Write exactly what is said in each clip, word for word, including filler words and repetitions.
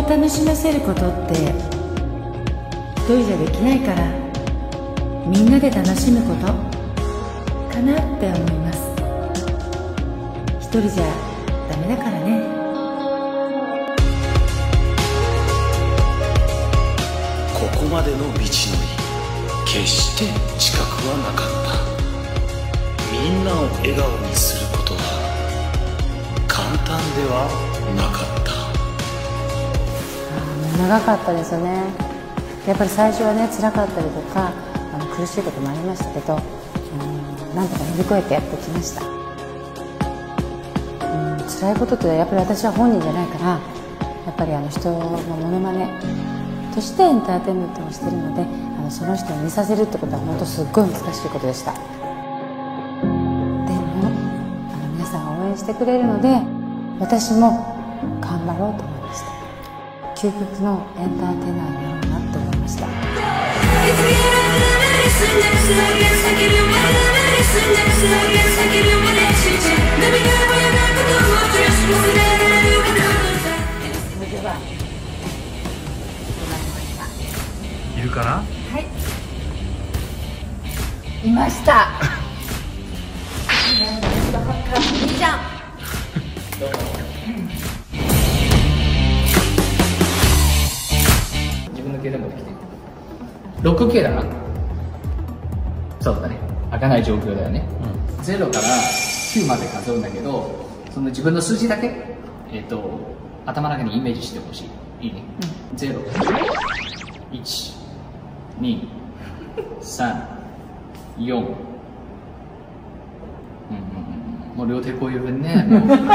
楽しませることって一人じゃできないから、みんなで楽しむことかなって思います。一人じゃダメだからね。 ここまでの道のり、決して近くはなかった。みんなを笑顔にすることは簡単ではなかった。 長かったですよね。やっぱり最初はね、辛かったりとかあの苦しいこともありましたけど、うん、なんとか乗り越えてやってきました。うん、辛いことってやっぱり私は本人じゃないから、やっぱりあの人のモノマネとしてエンターテインメントをしているので、あのその人を見させるってことは本当すっごい難しいことでした。でもあの皆さんが応援してくれるので、私も頑張ろうと思いました。究極のエンターテイナーになろうなと思いました。 いるかな？はい。 いました。いいじゃん。 自分の携帯持ってきて。ろくケー だな。そうだね。開かない状況だよね。うん、ゼロからきゅうまで数えるんだけど、その自分の数字だけ、えっと、頭の中にイメージしてほしい。いいね。うん、ゼロ、いち、に、さん、よん。うんうんうん、もう両手こういう分ね。えー、嘘やって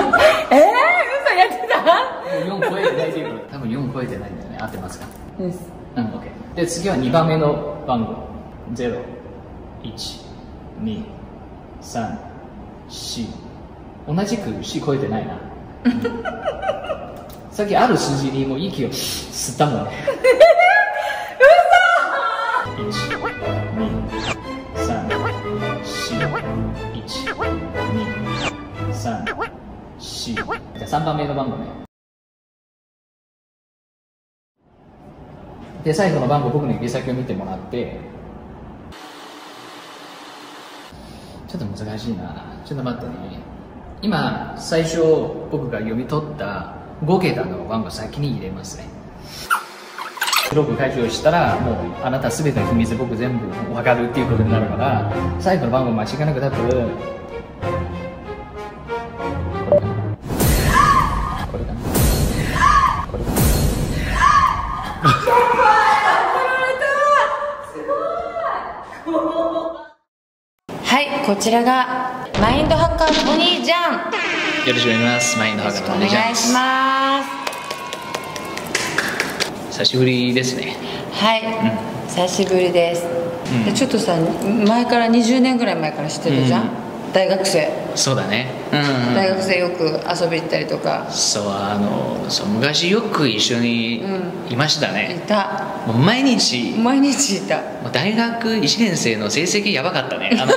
た？よん超えてないっていうこと。多分よん超えてないんだよね。合ってますか？です。うん、オッケー。で、次はにばんめの番号。ゼロ、いち、に、さん、よん。同じくよん超えてないな。うん、さっきある数字にもう息を吸ったもんね。嘘！いち、に、さん、よん、いち、に、さん、よん。じゃあさんばんめの番号ね。で、最後の番号、僕の指先を見てもらって、ちょっと難しいな。ちょっと待ってね。今、最初僕が読み取ったごけたの番号先に入れますね。ブロック解除したら、もうあなたすべての秘密僕全部分かるっていうことになるから、最後の番号間違いなく多分、これかな。これかな。 はい、こちらがマインドハッカートニーちゃん。 よろしくお願いします。マインドハッカーのトニーちゃん。 お願いします。 久しぶりですね。 はい、うん、久しぶりです。うん、でちょっとさ、前からにじゅうねんぐらい前から知ってるじゃん。うん、大学生。そうだね。うん、うん、大学生よく遊び行ったりとか。 そう、あのそう昔よく一緒にいましたね。 うん、いた。 もう毎日。 毎日いた。 もう大学いちねん生の成績やばかったね。あの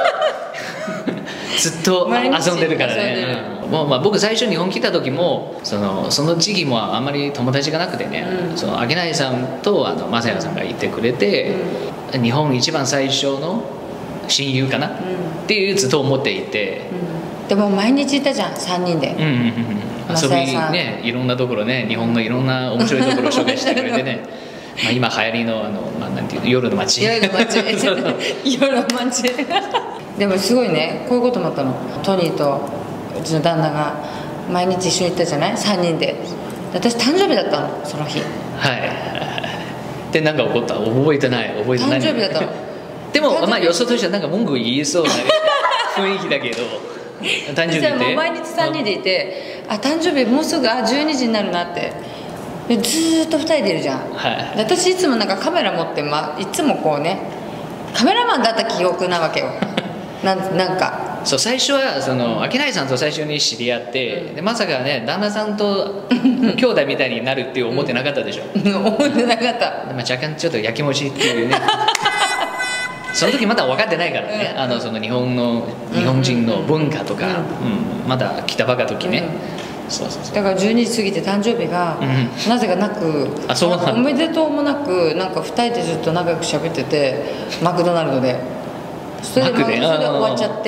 ずっと遊んでるからね。うん、もうまあ僕最初日本来た時もそのその時期もあんまり友達がなくてね、うん、その明内さんとあの正也さんがいてくれて、うん、日本一番最初の親友かな、うん、っていうずっと思っていて、 うん、でも毎日いたじゃんさんにんで。うんうんうん、 遊びね、いろんなところね、日本のいろんな面白いところを紹介してくれてね。まあ今流行りのあの、まあ、なんていうの、夜の街。 夜の街。夜の街。でもすごいね、こういうこともあったの。トニーとうちの旦那が毎日一緒に行ったじゃない、さんにんで。私誕生日だったの、その日。 はい。で何か起こった？覚えてない。覚えてない。 誕生日だったの。 でもまあよそとしてはなんか文句言いそうな雰囲気だけど。誕生日って。 毎日さんにんでいて、あ、誕生日もうすぐ、あ、じゅうにじになるなって。でずーっとふたりでいるじゃん。はい。私いつもなんかカメラ持って、まあいつもこうね、カメラマンだった記憶なわけよ。なんなんかそう、最初はその明内さんと最初に知り合って、うん、でまさかね旦那さんと兄弟みたいになるって思ってなかったでしょ。 うん、思ってなかった、 まあ、若干ちょっとやきもちっていうねその時まだ分かってないからね、うん、あのその日本の日本人の文化とか、うんうん、まだ来たばか時ね、 そうそうそう。 だからじゅうにじ過ぎて誕生日が、 うんなぜかなく、 あそうなんだおめでとうもなく、なんかふたりでずっと仲良く喋ってて、マクドナルドでそれでマクでそれで終わっちゃって、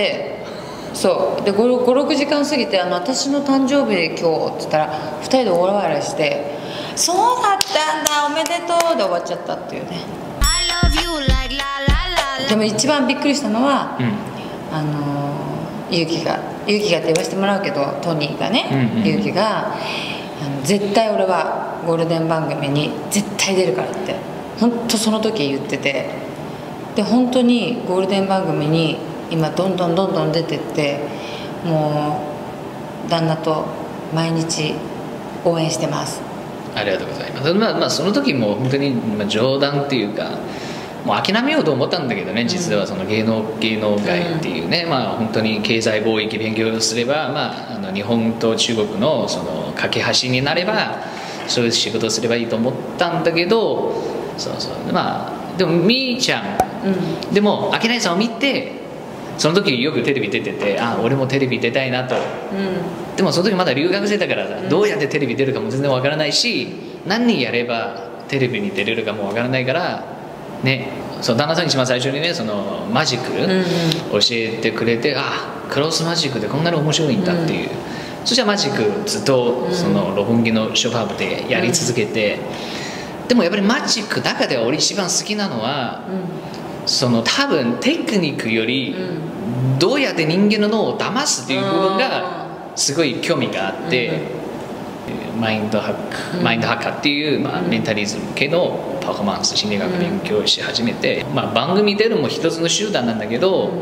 そうでごろくじかん過ぎて、あの私の誕生日今日って言ったらふたりで大笑いして「そうだったんだおめでとう」で終わっちゃったっていうね。でも一番びっくりしたのは、 うん、 あのゆうきがゆうきがって言わせてもらうけど、トニーがね、 うんうん、 ゆうきがあの絶対俺はゴールデン番組に絶対出るからって本当その時言ってて、で本当にゴールデン番組に今どんどんどんどん出てって、もう旦那と毎日応援してます。 ありがとうございます。まあまあその時も本当にまあ冗談っていうか、もう諦めようと思ったんだけどね、実はその芸能芸能界っていうね、うん、まあ本当に経済貿易勉強すれば、まあ、あの日本と中国のその架け橋になれば、そういう仕事すればいいと思ったんだけど、そうそうまあでもみーちゃん、うん、でもあきないさんを見て、その時よくテレビ出てて、あ俺もテレビ出たいなと、うん、でもその時まだ留学生だからさ、うん、どうやってテレビ出るかも全然わからないし、何やればテレビに出れるかもわからないからね、そう旦那さんに一番最初にね、そのマジック教えてくれて、うんうん、あクロスマジックでこんなに面白いんだっていう、うん、そしたらマジックずっとその六本木のショパブでやり続けて、うん、でもやっぱりマジックの中では俺一番好きなのは、うん、その多分テクニックよりどうやって人間の脳を騙すっていう部分がすごい興味があって、うん、マインドハック、うん、マインドハッカーっていう、まあ、メンタリズム系のパフォーマンス心理学勉強し始めて、うん、まあ、番組出るも一つの手段なんだけど、うん、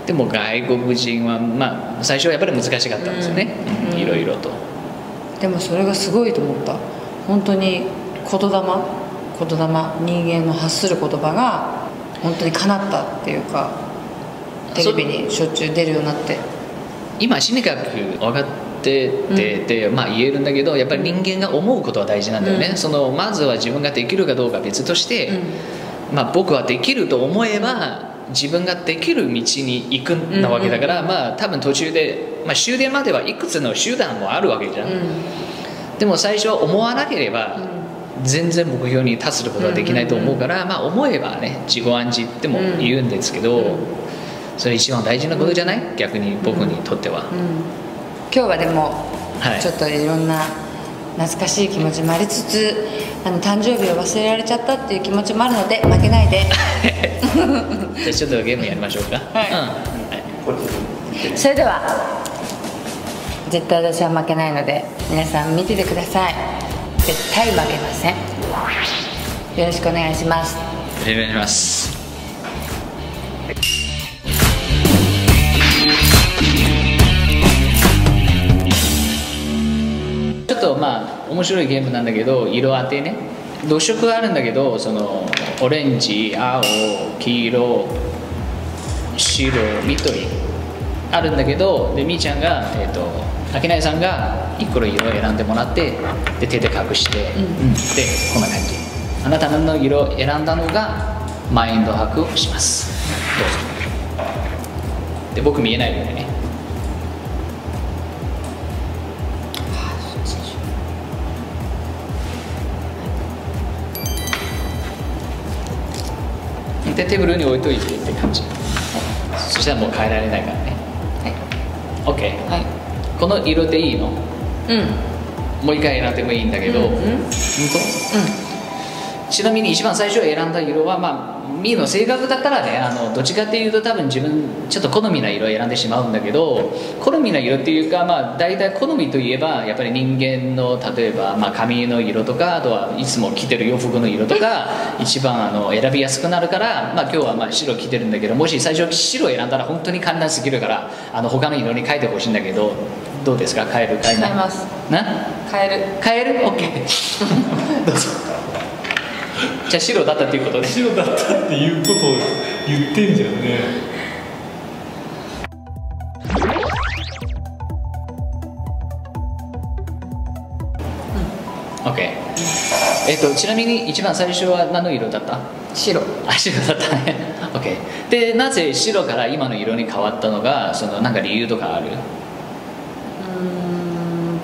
でも外国人は、まあ、最初はやっぱり難しかったんですよね、うん、いろいろと。 でもそれがすごいと思った。本当に言霊言霊人間の発する言葉が本当に叶ったっていうか、テレビにしょっちゅう出るようになって、 今心理学分かってて、うん、まあ言えるんだけど、やっぱり人間が思うことは大事なんだよね、うん、そのまずは自分ができるかどうか別として、うん、まあ、僕はできると思えば自分ができる道に行くなわけだから、うんうん、まあ多分途中で、まあ、終電まではいくつの手段もあるわけじゃん、うん、でも最初は思わなければ、うん、全然目標に達することはできないと思うから、まあ思えばね自己暗示っても言うんですけど、うん、それ一番大事なことじゃない、逆に僕にとっては、うんうん、 今日はでも、はい、ちょっといろんな懐かしい気持ちもありつつ、あの誕生日を忘れられちゃったっていう気持ちもあるので負けないでじゃあちょっとゲームやりましょうか、はい、うんはい、 それでは絶対私は負けないので皆さん見ててください。絶対負けません。よろしくお願いします。 よろしくお願いします。ちょっとまあ面白いゲームなんだけど、色当てね、ろっ色あるんだけど、そのオレンジ、青、黄色、白、緑あるんだけど、でみーちゃんが、えーと、あきないさんがいっこの色を選んでもらって、で手で隠して、うん、でこんな感じ、あなたの色を選んだのがマインドハックをします。どうぞ。で僕見えないのでね、でテーブルに置いといてって感じ、はい、そしたらもう変えられないからね。はい OK、はい、この色でいいの？うん、もう一回選んでもいいんだけど、うん、うん、本当？うん、ちなみに一番最初選んだ色は、まあミーの性格だったらね、あのどっちかっていうと多分自分ちょっと好みな色を選んでしまうんだけど、好みな色っていうか、まあ大体好みといえばやっぱり人間の例えば、まあ、髪の色とか、あとはいつも着てる洋服の色とか一番あの選びやすくなるから、まあ、今日はまあ白着てるんだけど、もし最初白選んだら本当に簡単すぎるから、あの他の色に変えてほしいんだけど、どうですか？変える？変えない？ 変えます。 な？ 変える。 変える？ OK どうぞ。じゃあ白だったっていうことで、 白だったっていうことを言ってんじゃんね。 うん、OK、えっとちなみに一番最初は何の色だった？ 白。 あ、白だったね。OK。でなぜ白から今の色に変わったのが、そのなんか理由とかある？ うーん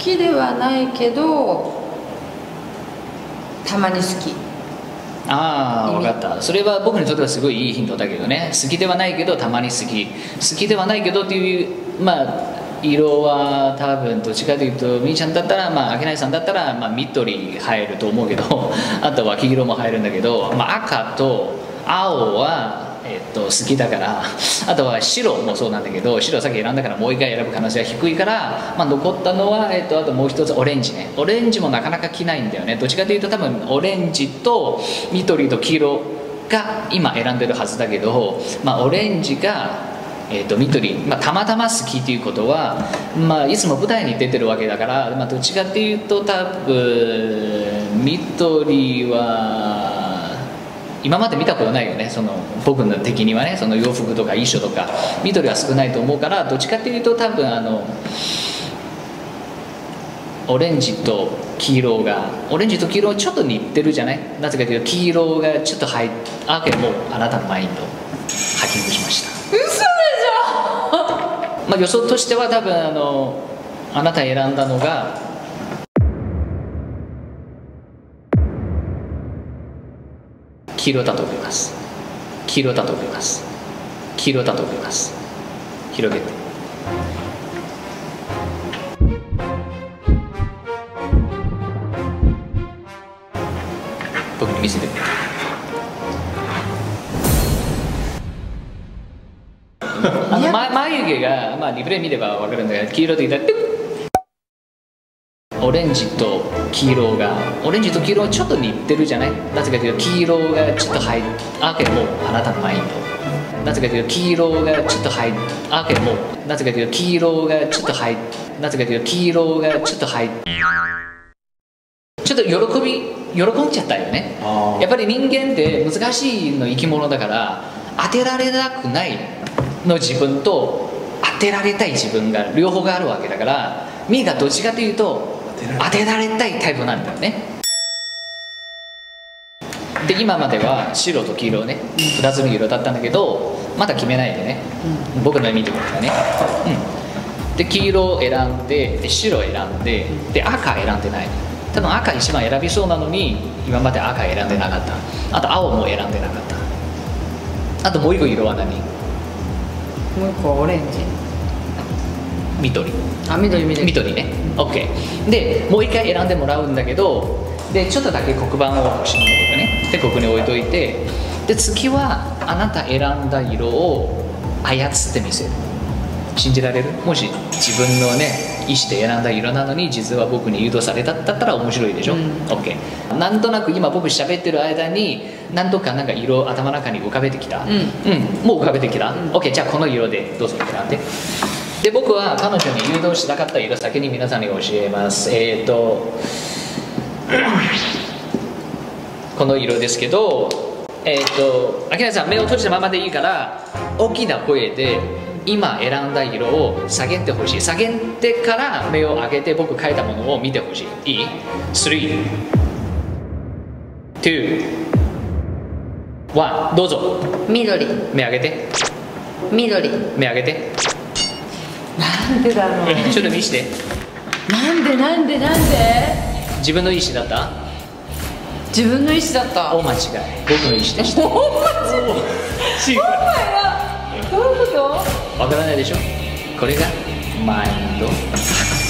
きではないけどたまに好き。 ああ、分かった。それは僕にとってはすごいいいヒントだけどね。好きではないけどたまに好き。好きではないけどっていう、まあ色は多分どっちかというとみーちゃんだったら、まあ、あけないさんだったら、まあ、緑入ると思うけどあとは黄色も入るんだけど、まあ、赤と青は、えっと、好きだから、あとは白もそうなんだけど、白さっき選んだからもう一回選ぶ可能性は低いから、まあ、残ったのは、えっと、あともう一つオレンジね。オレンジもなかなか着ないんだよね。どっちかというと多分オレンジと緑と黄色が今選んでるはずだけど、まあ、オレンジがえー、と緑、まあ、たまたま好きということは、まあ、いつも舞台に出てるわけだから、まあ、どっちかっていうと多分緑は今まで見たことないよね、その僕の的にはね。その洋服とか衣装とか緑は少ないと思うから、どっちかっていうと多分あのオレンジと黄色がオレンジと黄色はちょっと似てるじゃない。なぜかというと黄色がちょっと入って、あけどもうあなたのマインドハッキングしました。 嘘でしまあ予想としては多分あのあなた選んだのが黄色だと思います。黄色だと思います。黄色だと思います。広げて。僕に見せてくれ。あの眉毛が、まあ、リプレイ見れば分かるんだけど、黄色で言ったらオレンジと黄色がオレンジと黄色はちょっと似てるじゃない。なぜかというと黄色がちょっと入って、あけどもうあなたのマインド。なぜかというと黄色がちょっと入って、あけどもうなぜかというと黄色がちょっと入って、なぜかというと黄色がちょっと入って、ちょっと喜び喜んじゃったよね。やっぱり人間って難しいの生き物だから、当てられなくないの自分と当てられたい自分が両方があるわけだから、ミーがどっちかというと当てられたいタイプなんだよね。で今までは白と黄色ね、ふたつの色だったんだけど、まだ決めないでね、うん、僕の見てくださいね、うん、で黄色を選んで、で白を選んで、で赤選んでない。多分赤一番選びそうなのに今まで赤選んでなかった。あと青も選んでなかった。あともう一個色は何？ もう一個オレンジ。 緑。 あ、緑緑緑ね、 OK でもう一回選んでもらうんだけど、でちょっとだけ黒板を欲しいんだけどね。でここに置いといて、で次はあなた選んだ色を操ってみせる。信じられる？もし自分のね意思で選んだ色なのに実は僕に誘導されただったら面白いでしょ、うん、OK。 なんとなく今僕喋ってる間に何とかなんか色頭の中に浮かべてきた、うん、うん、もう浮かべてきた、うん、OK。 じゃあこの色でどうぞ選んで。で僕は彼女に誘導したかった色先に皆さんに教えます。えっ、ー、とこの色ですけど、えっ、ー、とあきらさん目を閉じたままでいいから大きな声で今選んだ色を下げてほしい。下げてから目を開けて僕書いたものを見てほしい。いい？ スリー、ツー、ワン、どうぞ。 緑。 目開けて。 緑。 目開けて。 なんでだろう。 ちょっと見して。 なんでなんでなんで？ 自分の意思だった？ 自分の意思だった。 大間違い。僕の意思でした。 大間違い。 違う。 どういうこと？ わからないでしょ。これがマインド。